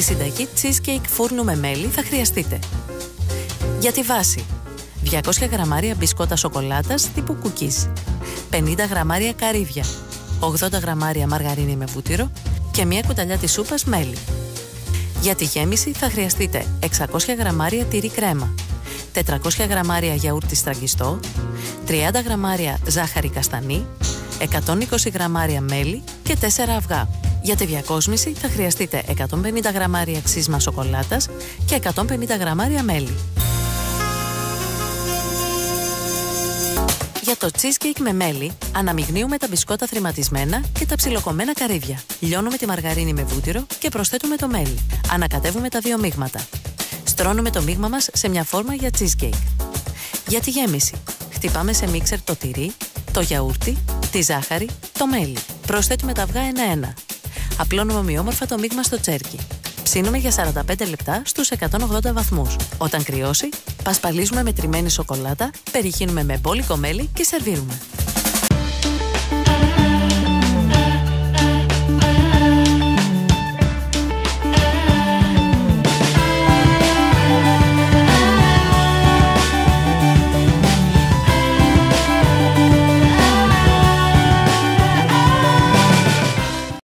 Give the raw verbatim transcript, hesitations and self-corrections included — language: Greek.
συνταγή cheesecake φούρνου με μέλι θα χρειαστείτε: για τη βάση, διακόσια γραμμάρια μπισκότα σοκολάτας τύπου cookies, πενήντα γραμμάρια καρύδια, ογδόντα γραμμάρια μαργαρίνη με βούτυρο και μία κουταλιά της σούπας μέλι. Για τη γέμιση θα χρειαστείτε εξακόσια γραμμάρια τυρί κρέμα, τετρακόσια γραμμάρια γιαούρτι στραγγιστό, τριάντα γραμμάρια ζάχαρη καστανή, εκατόν είκοσι γραμμάρια μέλι και τέσσερα αυγά. Για τη διακόσμηση θα χρειαστείτε εκατόν πενήντα γραμμάρια ξύσμα σοκολάτας και εκατόν πενήντα γραμμάρια μέλι. Για το cheesecake με μέλι, αναμειγνύουμε τα μπισκότα θρηματισμένα και τα ψιλοκομμένα καρύδια. Λιώνουμε τη μαργαρίνη με βούτυρο και προσθέτουμε το μέλι. Ανακατεύουμε τα δύο μείγματα. Στρώνουμε το μείγμα μας σε μια φόρμα για cheesecake. Για τη γέμιση, χτυπάμε σε μίξερ το τυρί, το γιαούρτι, τη ζάχαρη, το μέλι. Προσθέτουμε τα αυγά ένα-ένα. Απλώνουμε ομοιόμορφα το μείγμα στο τσέρκι. Ψήνουμε για σαράντα πέντε λεπτά στους εκατόν ογδόντα βαθμούς. Όταν κρυώσει, πασπαλίζουμε με τριμμένη σοκολάτα, περιχύνουμε με μπόλικο μέλι και σερβίρουμε.